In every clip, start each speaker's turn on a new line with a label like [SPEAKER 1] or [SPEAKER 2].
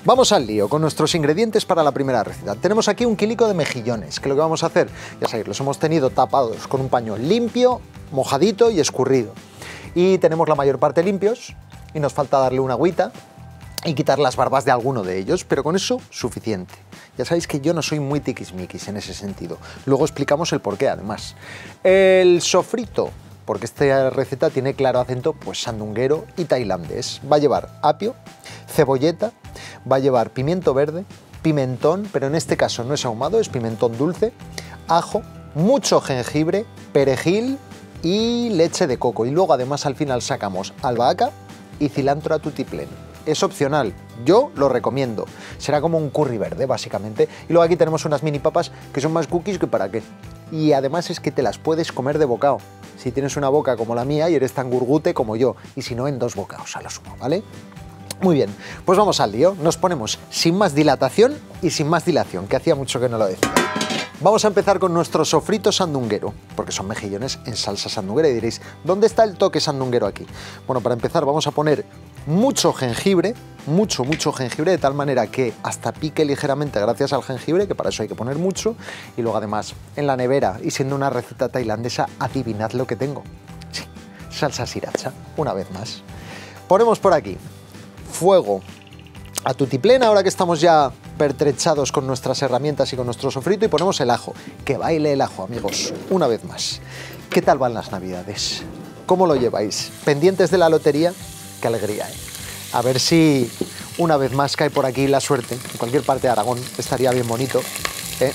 [SPEAKER 1] vamos al lío con nuestros ingredientes para la primera receta. Tenemos aquí un kilico de mejillones, que lo que vamos a hacer, ya sabéis, los hemos tenido tapados con un paño limpio, mojadito y escurrido. Y tenemos la mayor parte limpios y nos falta darle una agüita y quitar las barbas de alguno de ellos, pero con eso suficiente. Ya sabéis que yo no soy muy tiquismiquis en ese sentido. Luego explicamos el porqué, además. El sofrito, porque esta receta tiene claro acento pues sandunguero y tailandés. Va a llevar apio, cebolleta, va a llevar pimiento verde, pimentón, pero en este caso no es ahumado, es pimentón dulce, ajo, mucho jengibre, perejil y leche de coco. Y luego además al final sacamos albahaca y cilantro a tutiplén. Es opcional, yo lo recomiendo. Será como un curry verde, básicamente. Y luego aquí tenemos unas mini papas que son más cookies que para qué. Y además es que te las puedes comer de bocado. Si tienes una boca como la mía y eres tan gurgute como yo. Y si no, en 2 bocados a lo sumo, ¿vale? Muy bien, pues vamos al lío. Nos ponemos sin más dilatación y sin más dilación, que hacía mucho que no lo decía. Vamos a empezar con nuestro sofrito sandunguero, porque son mejillones en salsa sandunguera y diréis, ¿dónde está el toque sandunguero aquí? Bueno, para empezar vamos a poner mucho jengibre, mucho jengibre, de tal manera que hasta pique ligeramente gracias al jengibre, que para eso hay que poner mucho, y luego además en la nevera, y siendo una receta tailandesa, adivinad lo que tengo. Sí, salsa sriracha, una vez más. Ponemos por aquí fuego a tutiplén, ahora que estamos ya pertrechados con nuestras herramientas y con nuestro sofrito, y ponemos el ajo. Que baile el ajo, amigos, una vez más. ¿Qué tal van las navidades? ¿Cómo lo lleváis? ¿Pendientes de la lotería? ¡Qué alegría, eh! A ver si una vez más cae por aquí la suerte, en cualquier parte de Aragón, estaría bien bonito, ¿eh?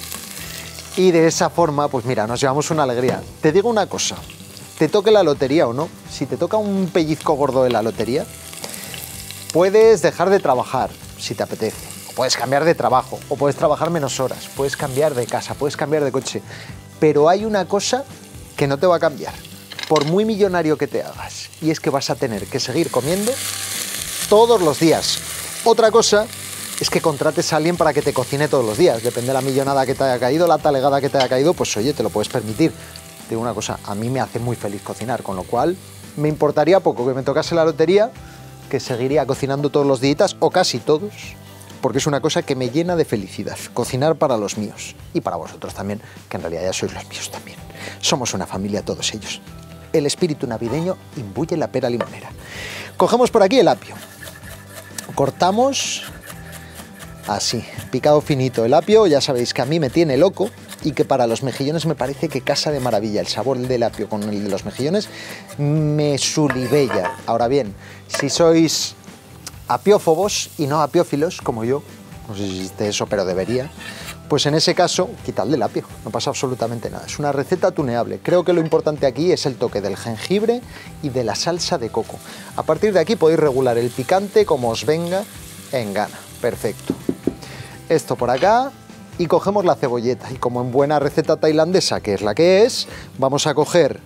[SPEAKER 1] Y de esa forma, pues mira, nos llevamos una alegría. Te digo una cosa, te toque la lotería o no, si te toca un pellizco gordo de la lotería, puedes dejar de trabajar, si te apetece. Puedes cambiar de trabajo, o puedes trabajar menos horas, puedes cambiar de casa, puedes cambiar de coche. Pero hay una cosa que no te va a cambiar, por muy millonario que te hagas, y es que vas a tener que seguir comiendo todos los días. Otra cosa es que contrates a alguien para que te cocine todos los días. Depende de la millonada que te haya caído, la talegada que te haya caído, pues oye, te lo puedes permitir. Te digo una cosa, a mí me hace muy feliz cocinar, con lo cual me importaría poco que me tocase la lotería, que seguiría cocinando todos los días, o casi todos, porque es una cosa que me llena de felicidad, cocinar para los míos y para vosotros también, que en realidad ya sois los míos también. Somos una familia todos ellos. El espíritu navideño imbuye la pera limonera. Cogemos por aquí el apio, cortamos así, picado finito. El apio ya sabéis que a mí me tiene loco y que para los mejillones me parece que casa de maravilla. El sabor del apio con el de los mejillones me sulibella. Ahora bien, si sois apiófobos y no apiófilos, como yo, no sé si existe eso, pero debería, pues en ese caso, quitadle el apio, no pasa absolutamente nada. Es una receta tuneable. Creo que lo importante aquí es el toque del jengibre y de la salsa de coco. A partir de aquí podéis regular el picante como os venga en gana. Perfecto. Esto por acá, y cogemos la cebolleta, y como en buena receta tailandesa, que es la que es, vamos a coger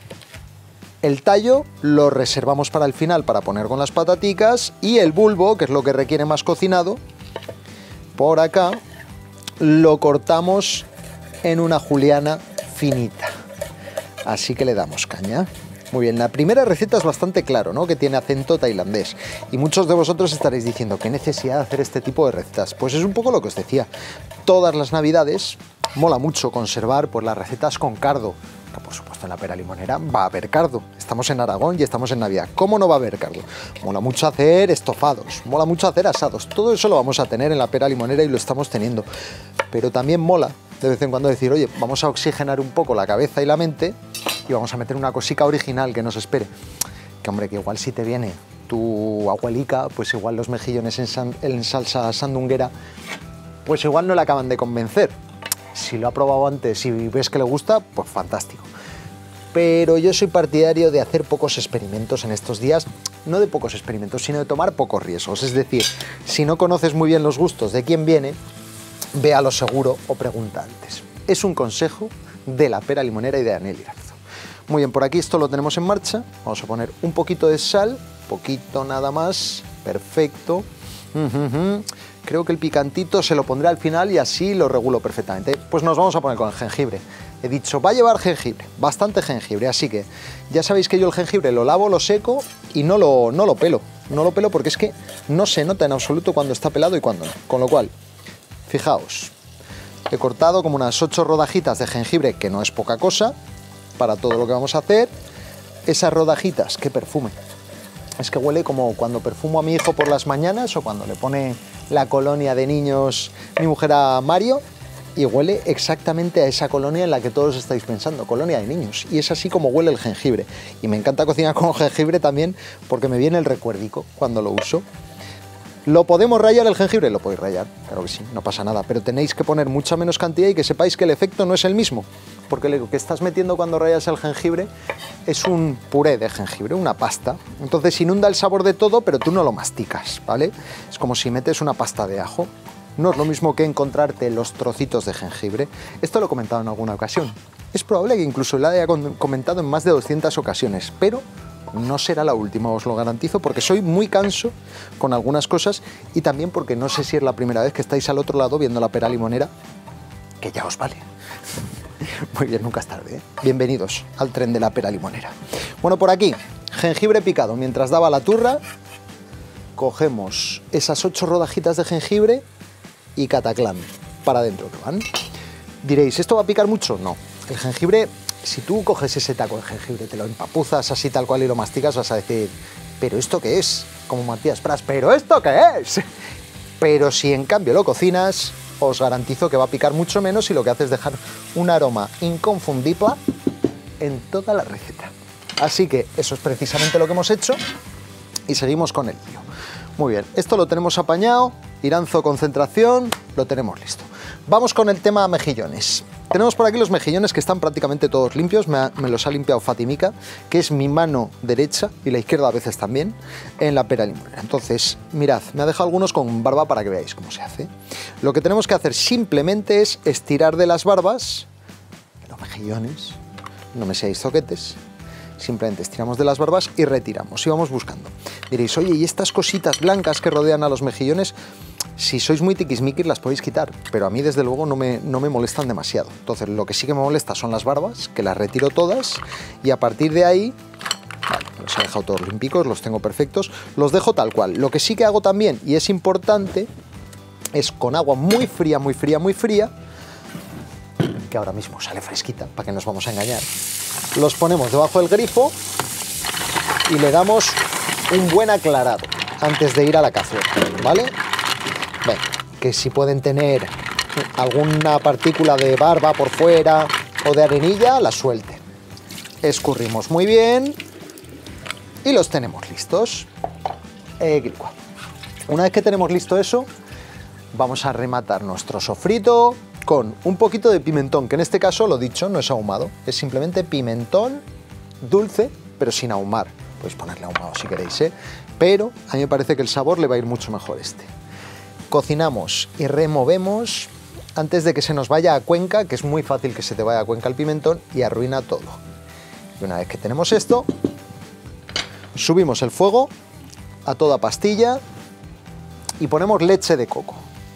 [SPEAKER 1] el tallo, lo reservamos para el final para poner con las pataticas, y el bulbo, que es lo que requiere más cocinado, por acá, lo cortamos en una juliana finita. Así que le damos caña. Muy bien, la primera receta es bastante claro, ¿no? Que tiene acento tailandés. Y muchos de vosotros estaréis diciendo, ¿qué necesidad de hacer este tipo de recetas? Pues es un poco lo que os decía. Todas las navidades mola mucho conservar pues, las recetas con cardo. Que por supuesto en la pera limonera va a haber cardo. Estamos en Aragón y estamos en Navidad. ¿Cómo no va a haber cardo? Mola mucho hacer estofados, mola mucho hacer asados. Todo eso lo vamos a tener en la pera limonera y lo estamos teniendo. Pero también mola de vez en cuando decir, oye, vamos a oxigenar un poco la cabeza y la mente y vamos a meter una cosica original que nos espere. Que hombre, que igual si te viene tu abuelica, pues igual los mejillones en salsa sandunguera, pues igual no le acaban de convencer. Si lo ha probado antes y ves que le gusta, pues fantástico. Pero yo soy partidario de hacer pocos experimentos en estos días, no de pocos experimentos, sino de tomar pocos riesgos. Es decir, si no conoces muy bien los gustos de quién viene, ve a lo seguro o pregunta antes. Es un consejo de la pera limonera y de Daniel Irazo. Muy bien, por aquí esto lo tenemos en marcha. Vamos a poner un poquito de sal, poquito nada más, perfecto. Creo que el picantito se lo pondré al final y así lo regulo perfectamente. Pues nos vamos a poner con el jengibre. He dicho, va a llevar jengibre, bastante jengibre, así que ya sabéis que yo el jengibre lo lavo, lo seco y no lo pelo. no lo pelo porque es que no se nota en absoluto cuando está pelado y cuando no. Con lo cual, fijaos, he cortado como unas 8 rodajitas de jengibre, que no es poca cosa, para todo lo que vamos a hacer. Esas rodajitas, qué perfume. Es que huele como cuando perfumo a mi hijo por las mañanas o cuando le pone la colonia de niños mi mujer a Mario, y huele exactamente a esa colonia en la que todos estáis pensando, colonia de niños. Y es así como huele el jengibre. Y me encanta cocinar con jengibre también porque me viene el recuerdico cuando lo uso. ¿Lo podemos rallar el jengibre? Lo podéis rallar, claro que sí, no pasa nada. Pero tenéis que poner mucha menos cantidad y que sepáis que el efecto no es el mismo. Porque lo que estás metiendo cuando rayas el jengibre es un puré de jengibre, una pasta. Entonces inunda el sabor de todo, pero tú no lo masticas, ¿vale? Es como si metes una pasta de ajo. No es lo mismo que encontrarte los trocitos de jengibre. Esto lo he comentado en alguna ocasión. Es probable que incluso lo haya comentado en más de 200 ocasiones, pero no será la última, os lo garantizo, porque soy muy canso con algunas cosas y también porque no sé si es la primera vez que estáis al otro lado viendo la pera limonera, que ya os vale. Muy bien, nunca es tarde, ¿eh? Bienvenidos al tren de la pera limonera. Bueno, por aquí, jengibre picado. Mientras daba la turra, cogemos esas 8 rodajitas de jengibre y cataclán, para adentro que van. Diréis, ¿esto va a picar mucho? No. El jengibre, si tú coges ese taco de jengibre, te lo empapuzas así tal cual y lo masticas, vas a decir, ¿pero esto qué es? Como Matías Prats, ¿pero esto qué es? Pero si en cambio lo cocinas, os garantizo que va a picar mucho menos y lo que hace es dejar un aroma inconfundible en toda la receta. Así que eso es precisamente lo que hemos hecho y seguimos con el lío. Muy bien, esto lo tenemos apañado, Iranzo concentración, lo tenemos listo. Vamos con el tema mejillones. Tenemos por aquí los mejillones que están prácticamente todos limpios, me los ha limpiado Fatimica, que es mi mano derecha y la izquierda a veces también, en la pera limonera. Entonces, mirad, me ha dejado algunos con barba para que veáis cómo se hace. Lo que tenemos que hacer simplemente es estirar de las barbas, los mejillones, no me seáis zoquetes, simplemente estiramos de las barbas y retiramos y vamos buscando. Diréis, oye, ¿y estas cositas blancas que rodean a los mejillones? Si sois muy tiquismiquis las podéis quitar, pero a mí desde luego no me molestan demasiado. Entonces lo que sí que me molesta son las barbas, que las retiro todas y a partir de ahí, vale, los he dejado todos limpicos, los tengo perfectos, los dejo tal cual. Lo que sí que hago también, y es importante, es con agua muy fría, muy fría, muy fría, que ahora mismo sale fresquita, para que nos vamos a engañar, los ponemos debajo del grifo y le damos un buen aclarado antes de ir a la cazuela, ¿vale? Ven, que si pueden tener alguna partícula de barba por fuera o de arenilla, la suelten. Escurrimos muy bien y los tenemos listos. Una vez que tenemos listo eso, vamos a rematar nuestro sofrito con un poquito de pimentón, que en este caso, lo dicho, no es ahumado, es simplemente pimentón dulce, pero sin ahumar. Podéis ponerle ahumado si queréis, ¿eh? Pero a mí me parece que el sabor le va a ir mucho mejor este. Cocinamos y removemos antes de que se nos vaya a Cuenca, que es muy fácil que se te vaya a Cuenca el pimentón y arruina todo. Y una vez que tenemos esto, subimos el fuego a toda pastilla y ponemos leche de coco.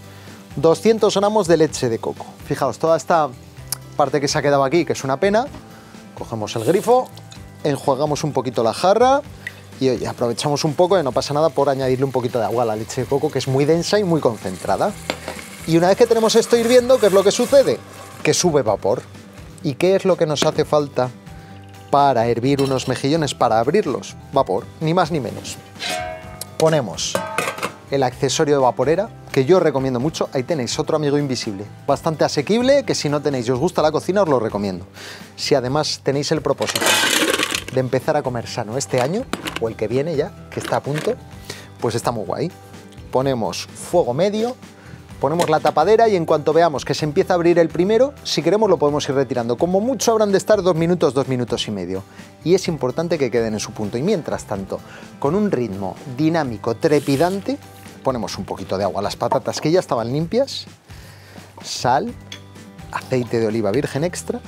[SPEAKER 1] 200 gramos de leche de coco. Fijaos, toda esta parte que se ha quedado aquí, que es una pena, cogemos el grifo, enjuagamos un poquito la jarra y oye, aprovechamos un poco, y no pasa nada por añadirle un poquito de agua a la leche de coco, que es muy densa y muy concentrada. Y una vez que tenemos esto hirviendo, ¿qué es lo que sucede? Que sube vapor. ¿Y qué es lo que nos hace falta para hervir unos mejillones, para abrirlos? Vapor, ni más ni menos. Ponemos el accesorio de vaporera, que yo recomiendo mucho. Ahí tenéis otro amigo invisible, bastante asequible, que si no tenéis y os gusta la cocina, os lo recomiendo. Si además tenéis el propósito de empezar a comer sano este año, o el que viene ya, que está a punto, pues está muy guay. Ponemos fuego medio, ponemos la tapadera y en cuanto veamos que se empieza a abrir el primero, si queremos lo podemos ir retirando. Como mucho habrán de estar 2 minutos, 2 minutos y medio. Y es importante que queden en su punto. Y mientras tanto, con un ritmo dinámico, trepidante, ponemos un poquito de agua a las patatas que ya estaban limpias, sal, aceite de oliva virgen extra,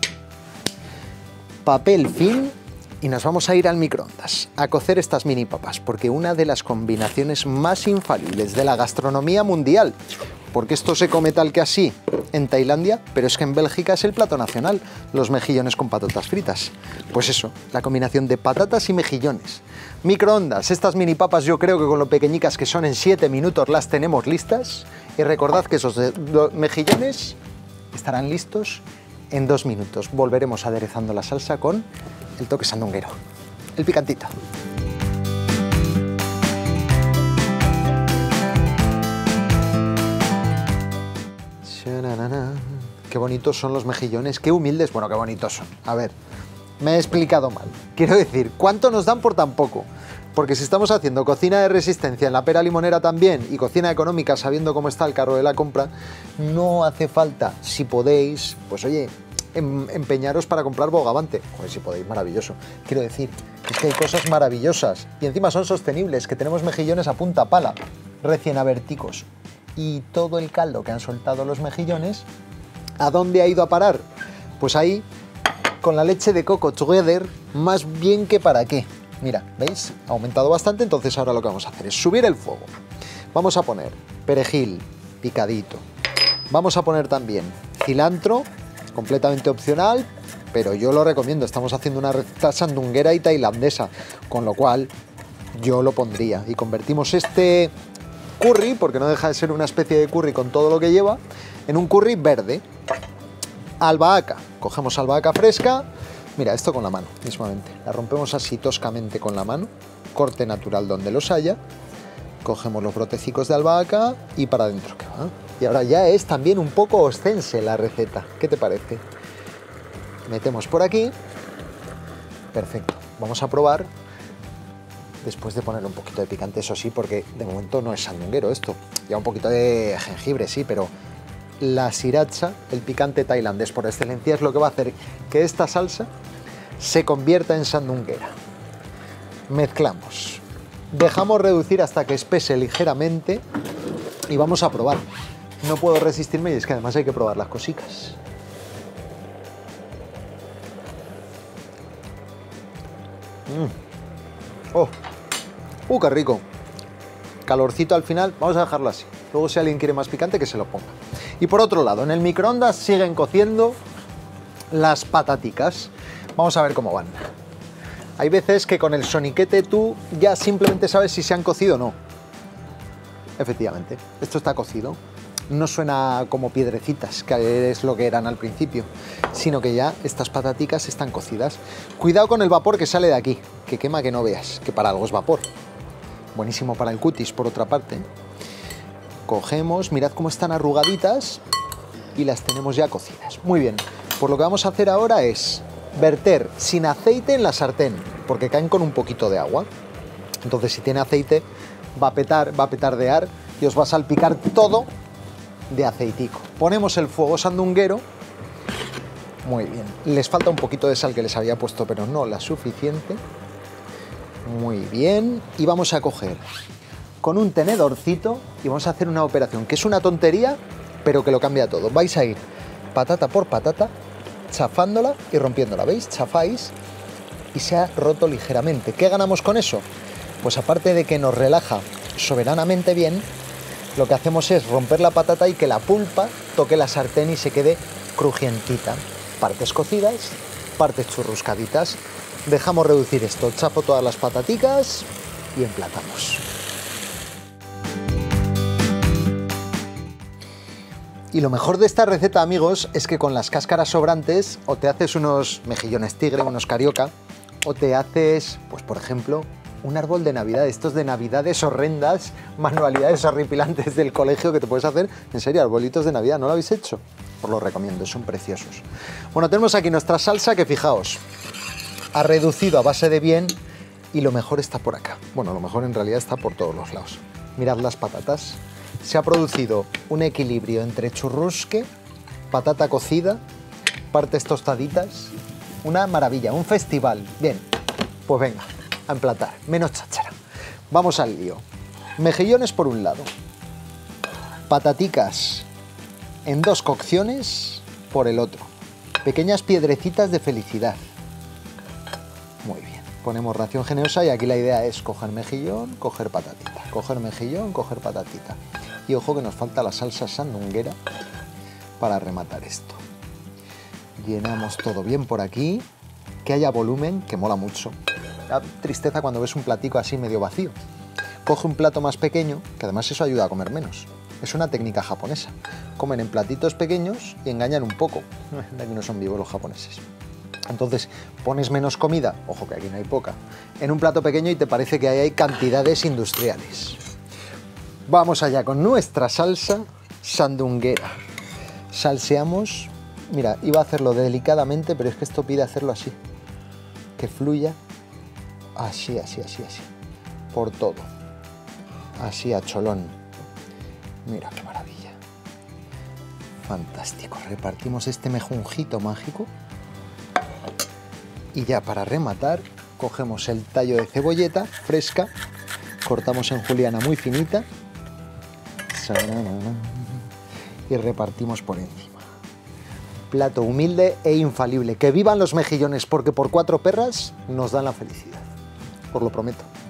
[SPEAKER 1] papel film y nos vamos a ir al microondas a cocer estas mini papas, porque una de las combinaciones más infalibles de la gastronomía mundial, porque esto se come tal que así en Tailandia, pero es que en Bélgica es el plato nacional, los mejillones con patatas fritas. Pues eso, la combinación de patatas y mejillones. Microondas, estas mini papas yo creo que con lo pequeñicas que son en 7 minutos las tenemos listas. Y recordad que esos mejillones estarán listos en 2 minutos. Volveremos aderezando la salsa con el toque sandunguero, el picantito. Qué bonitos son los mejillones, qué humildes, bueno, qué bonitos son. A ver, me he explicado mal. Quiero decir, ¿cuánto nos dan por tan poco? Porque si estamos haciendo cocina de resistencia en la pera limonera también y cocina económica sabiendo cómo está el carro de la compra, no hace falta, si podéis, pues oye, empeñaros para comprar bogavante. Joder, si podéis, maravilloso. Quiero decir, es que hay cosas maravillosas y encima son sostenibles, que tenemos mejillones a punta pala, recién aberticos. Y todo el caldo que han soltado los mejillones, ¿a dónde ha ido a parar? Pues ahí, con la leche de coco together, más bien que para qué. Mira, ¿veis? Ha aumentado bastante, entonces ahora lo que vamos a hacer es subir el fuego. Vamos a poner perejil picadito. Vamos a poner también cilantro, completamente opcional, pero yo lo recomiendo. Estamos haciendo una receta sandunguera y tailandesa, con lo cual yo lo pondría. Y convertimos este curry, porque no deja de ser una especie de curry con todo lo que lleva, en un curry verde. Albahaca, cogemos albahaca fresca, mira, esto con la mano mismamente, la rompemos así toscamente con la mano, corte natural donde los haya, cogemos los brotecicos de albahaca y para adentro que va. Y ahora ya es también un poco ostense la receta, ¿qué te parece? Metemos por aquí, perfecto, vamos a probar. Después de ponerle un poquito de picante, eso sí, porque de momento no es sandunguero esto. Ya un poquito de jengibre, sí, pero la sriracha, el picante tailandés por excelencia, es lo que va a hacer que esta salsa se convierta en sandunguera. Mezclamos. Dejamos reducir hasta que espese ligeramente y vamos a probar. No puedo resistirme y es que además hay que probar las cositas. ¡Oh! ¡Qué rico! Calorcito al final, vamos a dejarlo así. Luego si alguien quiere más picante que se lo ponga. Y por otro lado, en el microondas siguen cociendo las pataticas. Vamos a ver cómo van. Hay veces que con el soniquete tú ya simplemente sabes si se han cocido o no. Efectivamente, esto está cocido. No suena como piedrecitas, que es lo que eran al principio, sino que ya estas pataticas están cocidas. Cuidado con el vapor que sale de aquí, que quema que no veas, que para algo es vapor. Buenísimo para el cutis, por otra parte. Cogemos, mirad cómo están arrugaditas y las tenemos ya cocidas. Muy bien, pues lo que vamos a hacer ahora es verter sin aceite en la sartén, porque caen con un poquito de agua. Entonces si tiene aceite va a petardear y os va a salpicar todo de aceitico. Ponemos el fuego sandunguero. Muy bien, les falta un poquito de sal que les había puesto, pero no la suficiente. Muy bien, y vamos a coger con un tenedorcito y vamos a hacer una operación que es una tontería, pero que lo cambia todo. Vais a ir patata por patata, chafándola y rompiéndola, ¿veis? Chafáis y se ha roto ligeramente. ¿Qué ganamos con eso? Pues aparte de que nos relaja soberanamente bien, lo que hacemos es romper la patata y que la pulpa toque la sartén y se quede crujientita. Partes cocidas, partes churruscaditas. Dejamos reducir esto, chafo todas las pataticas y emplatamos. Y lo mejor de esta receta, amigos, es que con las cáscaras sobrantes o te haces unos mejillones tigre, unos carioca, o te haces, pues por ejemplo, un árbol de Navidad, estos de Navidades horrendas, manualidades horripilantes del colegio que te puedes hacer. En serio, arbolitos de Navidad, ¿no lo habéis hecho? Os lo recomiendo, son preciosos. Bueno, tenemos aquí nuestra salsa que, fijaos, ha reducido a base de bien y lo mejor está por acá. Bueno, lo mejor en realidad está por todos los lados. Mirad las patatas. Se ha producido un equilibrio entre churrusque, patata cocida, partes tostaditas. Una maravilla, un festival. Bien, pues venga, a emplatar, menos cháchara. Vamos al lío. Mejillones por un lado, pataticas en 2 cocciones por el otro. Pequeñas piedrecitas de felicidad. Muy bien, ponemos ración generosa y aquí la idea es coger mejillón, coger patatita, coger mejillón, coger patatita. Y ojo que nos falta la salsa sandunguera para rematar esto. Llenamos todo bien por aquí, que haya volumen, que mola mucho. Da tristeza cuando ves un platico así medio vacío. Coge un plato más pequeño, que además eso ayuda a comer menos. Es una técnica japonesa. Comen en platitos pequeños y engañan un poco. De aquí no son vivos los japoneses. Entonces pones menos comida, ojo que aquí no hay poca, en un plato pequeño y te parece que ahí hay cantidades industriales. Vamos allá con nuestra salsa sandunguera. Salseamos, mira, iba a hacerlo delicadamente, pero es que esto pide hacerlo así, que fluya así, así, así, así, por todo, así a cholón. Mira qué maravilla, fantástico. Repartimos este mejunjito mágico y ya para rematar cogemos el tallo de cebolleta fresca, cortamos en juliana muy finita y repartimos por encima. Plato humilde e infalible. ¡Que vivan los mejillones! Porque por 4 perras nos dan la felicidad. Os lo prometo.